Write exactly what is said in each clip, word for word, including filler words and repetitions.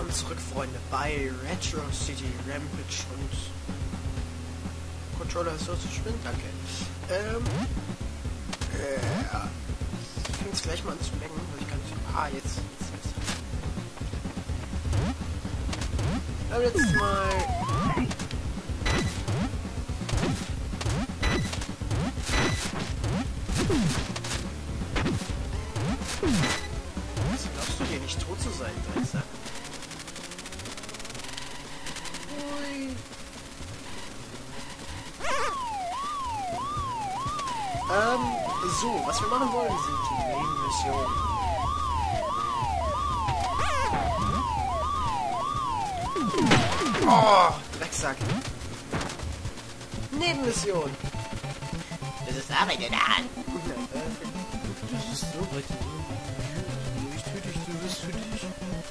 Willkommen zurück, Freunde, bei Retro City Rampage und Controller ist so zu schwimmen, danke. Ähm, äh, ich fäng's gleich mal an zu lenken, weil ich gar nicht. Ah, jetzt. jetzt, jetzt. Aber jetzt mal. Was glaubst du dir nicht tot zu sein, Drecksack? Ähm, so, was wir machen wollen, sind die Nebenmissionen. Oh, Drecksack. Nebenmission. Das ist Arbeit in der Hand. Das ist so weit. Ich töte dich, du wirst für dich.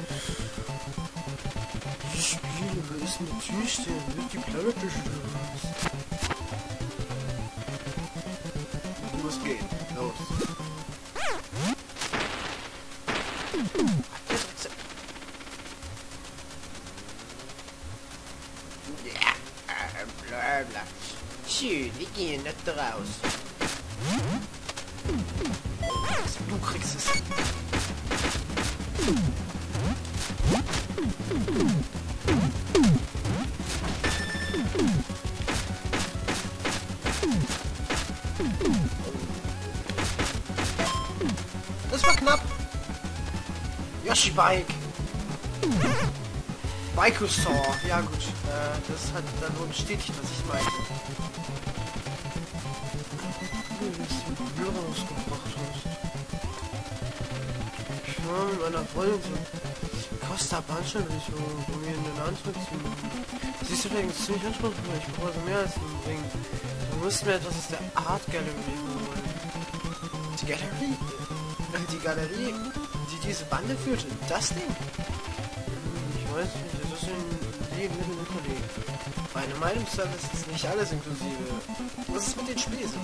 Die Spiele, wer ist mit Tüchchen? Wird die Platte gestürzt? Du musst gehen. Los. Ja, äh, bla bla. Schön, wir gehen da raus. Du kriegst es. Das war knapp. Yoshi Bike. Bikosaur. Ja gut. Äh, das hat dann wohl bestätigt, was ich meinte. Rausgebracht hast. Ich war mit meiner Freundin zu Costa Bancha-Mission, um mir in den Antrieb zu machen. Sie ist übrigens ziemlich anspruchsvoll. Ich brauche also mehr als einen Ring. Du musst mir etwas aus der Art Gallery holen. Die Galerie? Die Galerie, die diese Bande führte. Das Ding? Ich weiß nicht, das ist in jedem Mittel inkludiert. Bei einem Meinungsservice ist nicht alles inklusive. Was ist mit den Spesen?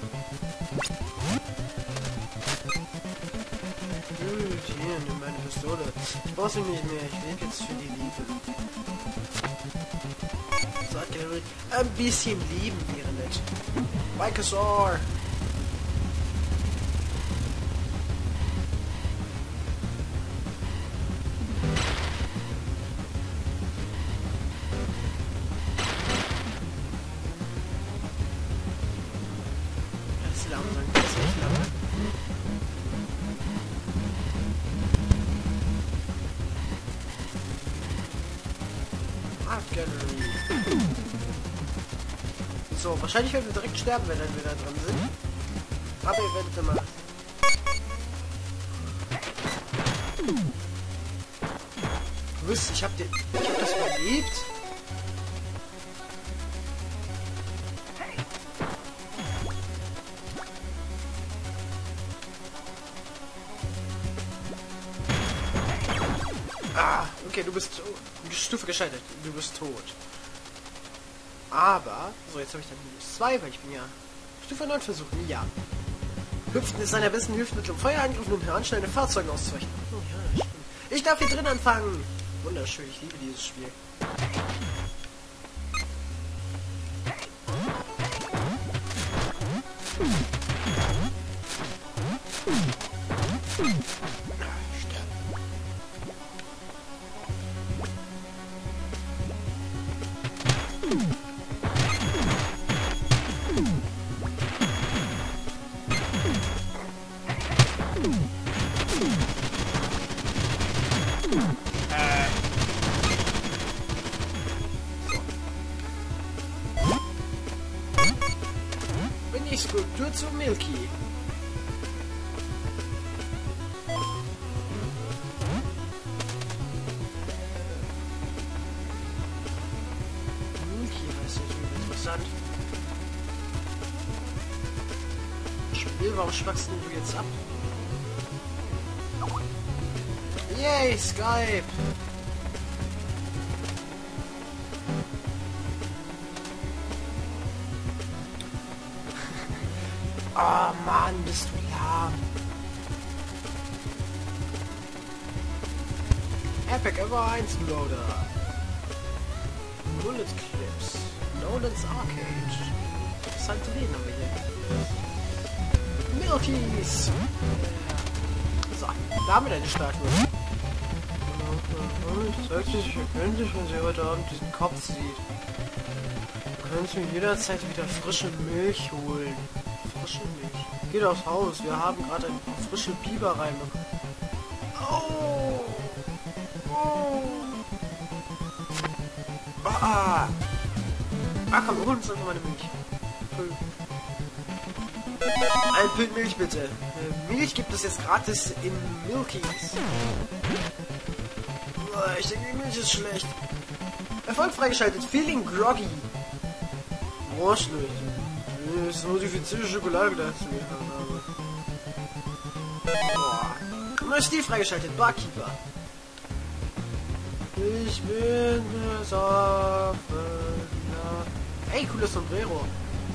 Gut, hier, nimm meine Pistole. Ich brauch sie nicht mehr, ich lebe jetzt für die Liebe. Sagt Galerie, ein bisschen lieben wäre nett. Bikosaur! Langsam, das ist echt langsam. Art Gallery. So, wahrscheinlich werden wir direkt sterben, wenn wir da drin sind. Aber ihr werdet immer. Du wisst, ich hab den. Ich hab das überlebt. Ah, okay, du bist Stufe gescheitert. Du bist tot. Aber, so jetzt habe ich dann minus zwei, weil ich bin ja Stufe neun versuchen. Ja. Hüpfen ist einer besten Hilfsmittel, um Feuerangriffen und heranschnellende Fahrzeuge auszuweichen. Oh, ja, stimmt. Ich darf hier drin anfangen. Wunderschön, ich liebe dieses Spiel. Bin ich Skulptur zu Milky. Milky, das ist natürlich interessant. Spiel, warum schwachst du jetzt ab? Yay, Skype! Oh Mann, bist du lahm. Epic Ever eins Loader. Bullet Clips. Nolan's Arcade. Santorin haben wir hier. Milkies. So, da haben wir eine Statue. Ich zeig sie sich endlich, wenn sie heute Abend diesen Kopf sieht. Du kannst mir jederzeit wieder frische Milch holen. Frische Milch. Geht aufs Haus. Wir haben gerade ein paar frische Biber reinbekommen. Oh. Oh. Ah. Ah, komm, hol uns einfach meine Milch. Füll. Ein Pint Milch bitte. Äh, Milch gibt es jetzt gratis in Milkies. Oh, ich denke, die Milch ist schlecht. Erfolg freigeschaltet. Feeling groggy. Boah, schlecht. Das ist modifizierte Schokolade, da hast du mir habe. Boah. Neues Stil freigeschaltet. Barkeeper. Ich bin besoffen. Ja. Ey, cooles Sombrero.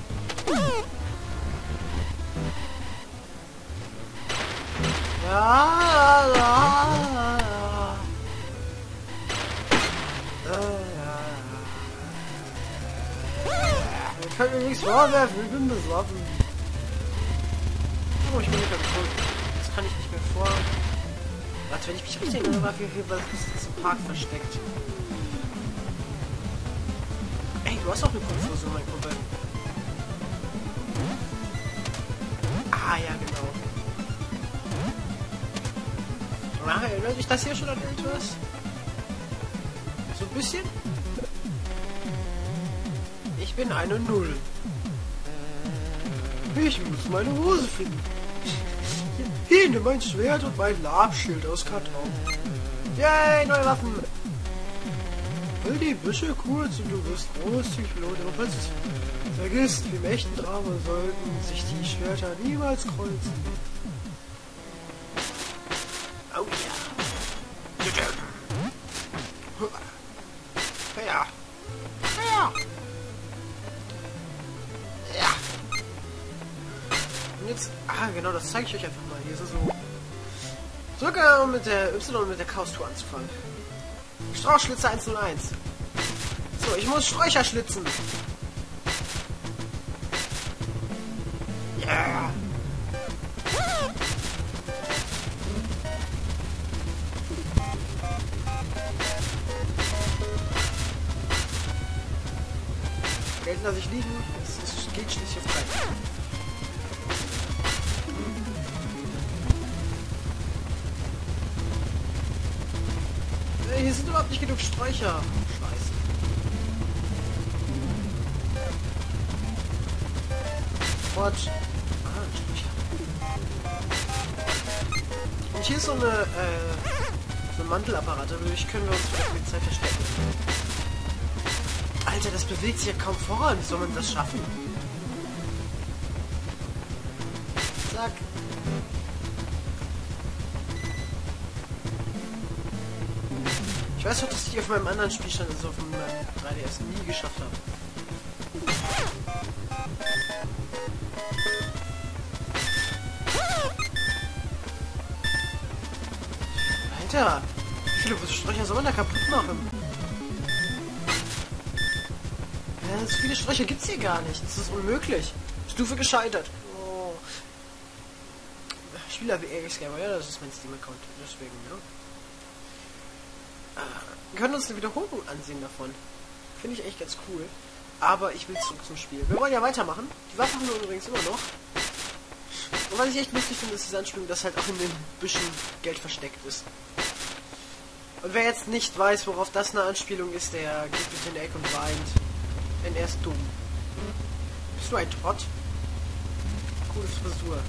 Ja, ja, ja. Ich kann mir nichts vorwerfen, ich bin besoffen. Oh, ich bin nicht mehr betrunken. Das kann ich nicht mehr vor. Warte, wenn ich mich richtig erinnere, war hier was im Park versteckt. Ey, du hast auch eine Konfusion, mein Kumpel. Ah, ja, genau. Ach, erinnert dich das hier schon an irgendwas? So ein bisschen? Ich bin eine Null. Ich muss meine Hose finden. Hier, nimm mein Schwert und mein Labschild aus Karton. Yay, neue Waffen. Will die Büsche kurz und du wirst großzügig belohnt. Aber falls du vergisst, wie im echten Drama sollten sich die Schwerter niemals kreuzen. Oh ja. Ja. Ja. Ja. Und jetzt, ah genau, das zeige ich euch einfach mal. Hier ist es so. Drücke, um mit der Y und mit der Chaos-Tour anzufangen. Strauchschlitzer eins null eins. So, ich muss Sträucher schlitzen. Ja. Yeah. Geld lasse ich liegen. Es, es geht schließlich auf Zeit. Äh, hier sind überhaupt nicht genug Sträucher. Scheiße. Quatsch. Ah, Sträucher. Und hier ist so eine, äh, so ein Mantelapparat. Dadurch können wir uns für die Zeit verstecken. Alter, das bewegt sich ja kaum voran. Wie soll man das schaffen? Zack. Ich weiß doch, dass ich auf meinem anderen Spielstand, also auf meinem drei D S, nie geschafft habe. Alter! Wie viele Sträucher soll man da kaputt machen? Ja, so viele Sträucher gibt's hier gar nicht. Das ist unmöglich. Stufe gescheitert. Oh. Spieler wie Eric Gamer, ja, das ist mein Steam-Account. Deswegen, ja. Wir können uns eine Wiederholung ansehen davon. Finde ich echt ganz cool. Aber ich will zurück zum Spiel. Wir wollen ja weitermachen. Die Waffen haben wir übrigens immer noch. Und was ich echt lustig finde, ist diese Anspielung, dass halt auch in den Büschen Geld versteckt ist. Und wer jetzt nicht weiß, worauf das eine Anspielung ist, der geht bitte in die Ecke und weint. Denn er ist dumm. Bist du ein Trott? Coole Frisur.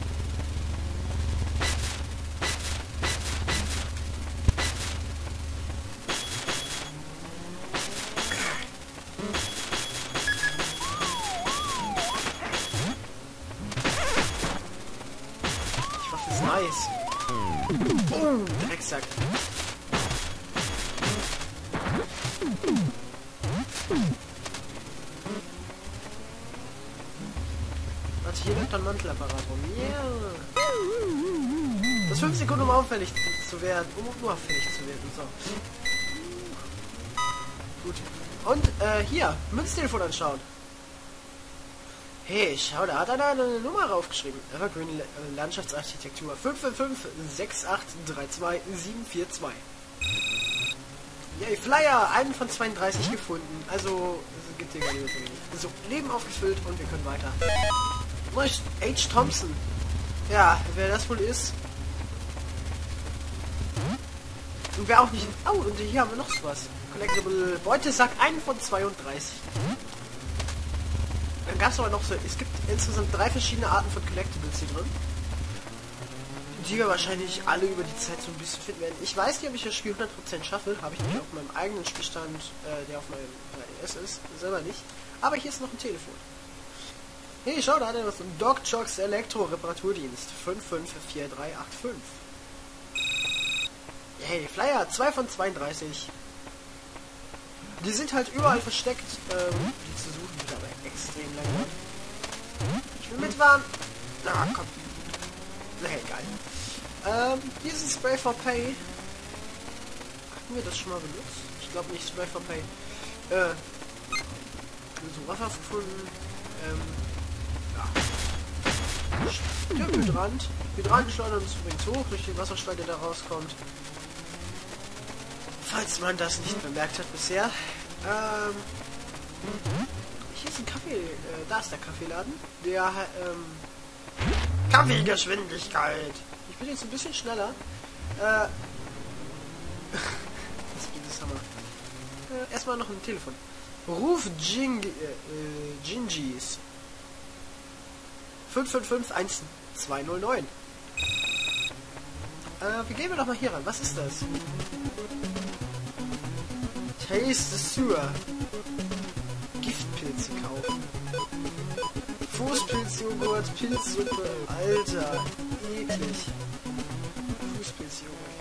Die Waffe ist nice. Oh, Drecksack. Warte, hier liegt ein Mantelapparat rum. Yeah. Das fünf Sekunden um auffällig zu werden, um unauffällig zu werden. So. Gut. Und äh, hier, Münztelefon anschauen. Hey, schau, da hat einer eine Nummer raufgeschrieben. Evergreen Landschaftsarchitektur fünf fünf fünf sechs acht drei zwei sieben vier zwei. Yay, Flyer, einen von zweiunddreißig gefunden. Also, es gibt hier gar nicht mehr. So, Leben aufgefüllt und wir können weiter. H. Thompson. Ja, wer das wohl ist. Und wer auch nicht... Oh, und hier haben wir noch sowas. Collectible Beutesack, einen von zweiunddreißig. Dann gab es aber noch so... Es gibt insgesamt drei verschiedene Arten von Collectibles hier drin. Die wir wahrscheinlich alle über die Zeit so ein bisschen finden werden. Ich weiß nicht, ob ich das Spiel hundert Prozent schaffe. Habe ich nämlich auf meinem eigenen Spielstand, äh, der auf meinem äh, E S ist, selber nicht. Aber hier ist noch ein Telefon. Hey, schau, da hat er was. Ein Doc Jocks Elektro-Reparaturdienst. fünf fünf vier drei acht fünf. Hey, Flyer, zwei von zweiunddreißig. Die sind halt überall versteckt. Ähm, die zu suchen wird aber extrem lang. Ich will mitfahren. Na, komm. Na, hey, geil. Ähm, dieses Spray for Pay. Hatten wir das schon mal benutzt? Ich glaube nicht, Spray for Pay. Äh, so Wasser gefunden. Ähm, ja. Der Hydrant. Hydrant schleudern uns übrigens hoch durch den Wasserstrahl, der da rauskommt. Falls man das nicht bemerkt hat bisher. Ähm, hier ist ein Kaffee. Äh, da ist der Kaffeeladen. Der, ähm, Kaffeegeschwindigkeit. Ich bin jetzt ein bisschen schneller. Äh, das ist dieses Hammer. Äh, erstmal noch ein Telefon. Ruf Jing, äh, Gingis. fünf fünf fünf eins zwei null neun. Äh, wie gehen wir doch mal hier ran? Was ist das? Taste the Sewer. Giftpilze kaufen. Fußpilzjoghurt, Pilzsuppe. Alter, eklig. Fußpilzjoghurt.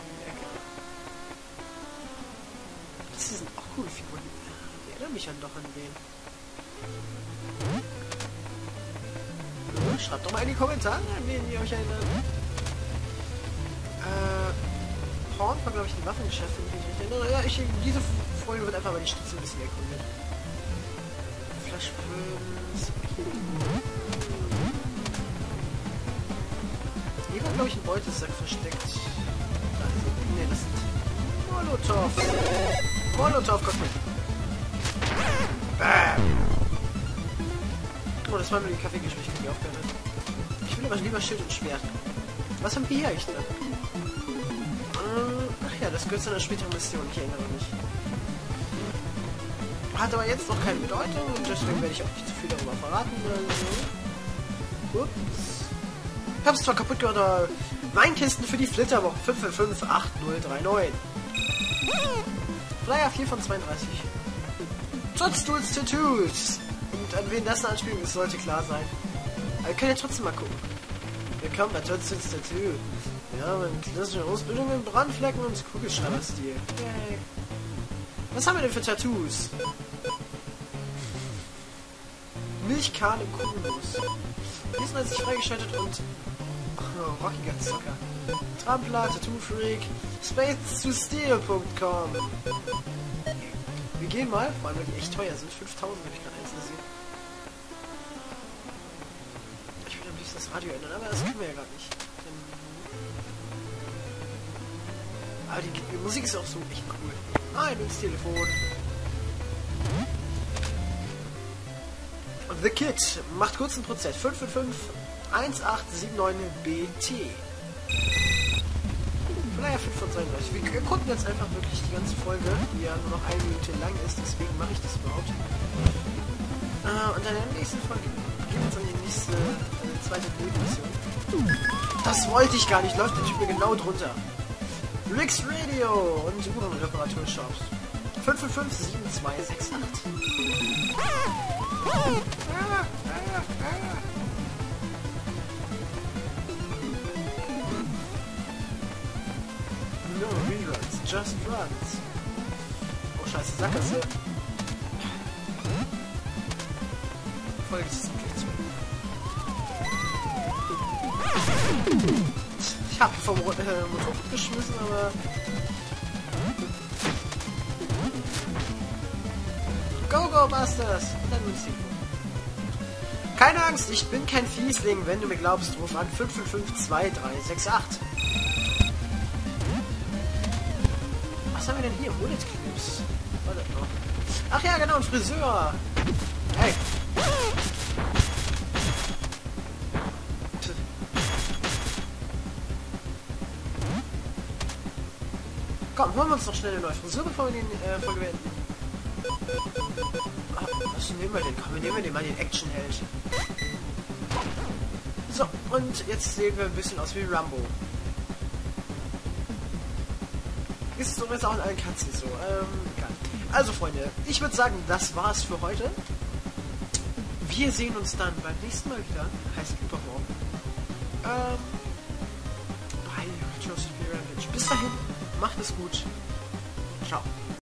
Das sind auch coole Figuren. Die erinnern mich an doch an wen. Schreibt doch mal in die Kommentare, an wen ihr euch erinnert. Äh, Porn war, glaube ich, ein Waffengeschäft, wenn ich mich nicht erinnere. Ja, ich, diese Folge wird einfach mal die Stütze ein bisschen erkundet. Flashböens. Hier war, glaube ich, ein Beutesack versteckt. Da ist ein, nee, das sind Molotov. Molotov, guck mal. Bam. Oh, das war mir die Kaffeegeschwindigkeit, die aufgehört hat. Ich will aber lieber Schild und Schwert. Was haben wir hier eigentlich drin? Ach ja, das gehört zu einer späteren Mission, ich erinnere mich. Hat aber jetzt noch keine Bedeutung und deswegen werde ich auch nicht zu viel darüber verraten oder so. Ups. Ich hab's zwar kaputt gehört, aber Weinkisten für die Flitterwoche fünf fünf fünf acht null drei neun. Flyer vier von zweiunddreißig. Toadstools Tattoos. Und an wen das anspielen ist, sollte klar sein. Aber wir können ja trotzdem mal gucken. Willkommen bei Toadstools Tattoo. Wir haben eine klassische Ausbildung in Brandflecken und Kugelschreiberstil. Yay. Was haben wir denn für Tattoos? Milchkahn im Kugelnuss. Diesen hat sich freigeschaltet und... Oh, rockiger Zocker. Trampler, Tattoo Freak, space to steel punkt com. Wir gehen mal, vor allem weil die echt teuer sind. fünftausend habe ich gerade eins gesehen. Ich würde am liebsten das Radio ändern, aber das können wir ja gerade nicht. Aber die, die Musik ist auch so echt cool. Ah, ein ins Telefon. The Kid macht kurzen Prozess. fünf fünf fünf eins acht sieben neun B T. Naja, fünf von zweiunddreißig. Wir gucken jetzt einfach wirklich die ganze Folge, die ja nur noch eine Minute lang ist, deswegen mache ich das überhaupt. Äh, und dann in der nächsten Folge gehen wir uns an die nächste, äh, zweite Bildmission. Das wollte ich gar nicht, läuft der Typ mir genau drunter. Rick's Radio und Uhrenreparaturshops. fünf fünf fünf sieben zwei sechs acht. No reruns, just runs. Oh scheiße, Sackgasse. Folge ist wirklich zu. Ich habe vom äh, Motorrad geschmissen, aber... Go, go, Busters! Und dann Musik. Keine Angst, ich bin kein Fiesling. Wenn du mir glaubst, ruf an fünf fünf fünf zwei drei sechs acht. Was haben wir denn hier? Bullet Clips. Warte noch. Ach ja, genau, ein Friseur. Hey. Komm, holen wir uns noch schnell eine neue Frisur, bevor wir den äh, Folge beenden. Ah, was nehmen wir denn? Komm, wir nehmen den mal den Actionheld. So, und jetzt sehen wir ein bisschen aus wie Rambo. Ist es übrigens auch in allen Cutscenes so. Ähm, egal. Also, Freunde, ich würde sagen, das war's für heute. Wir sehen uns dann beim nächsten Mal wieder. Heißt übermorgen. Ähm, bei Return to the Rampage. Bis dahin, macht es gut. Ciao.